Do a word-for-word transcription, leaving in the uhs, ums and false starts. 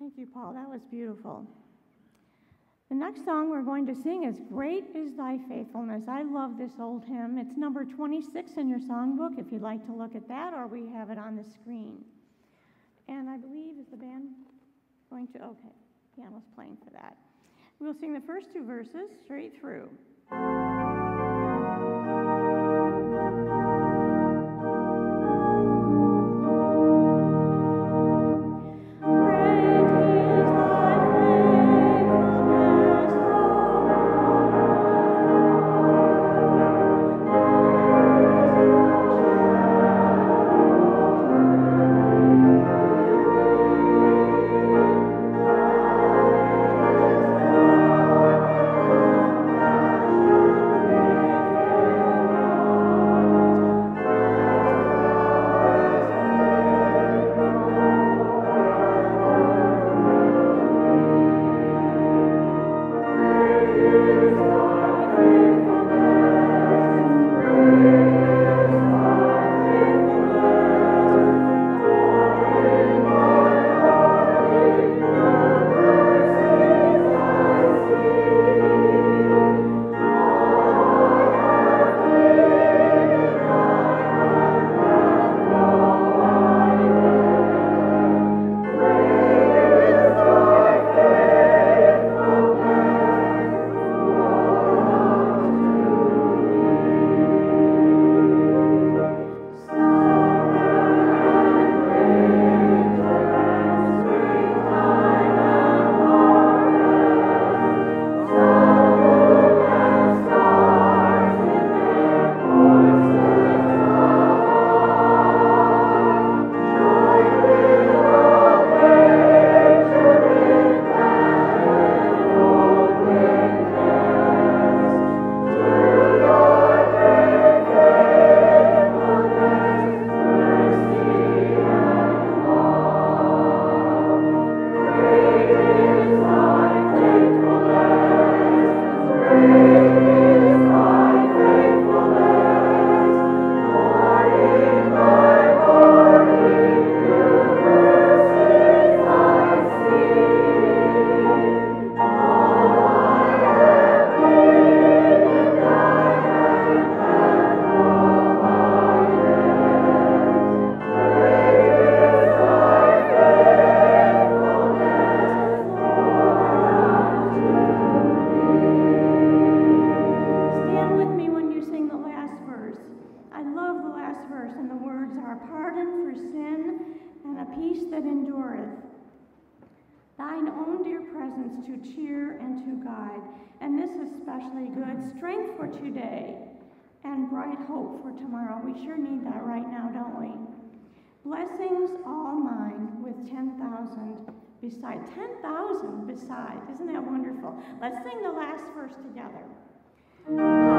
Thank you, Paul. That was beautiful. The next song we're going to sing is Great is Thy Faithfulness. I love this old hymn. It's number twenty-six in your songbook if you'd like to look at that, or we have it on the screen. And I believe, is the band going to? Okay, piano's playing for that. We'll sing the first two verses straight through. Beside, ten thousand beside. Isn't that wonderful? Let's sing the last verse together.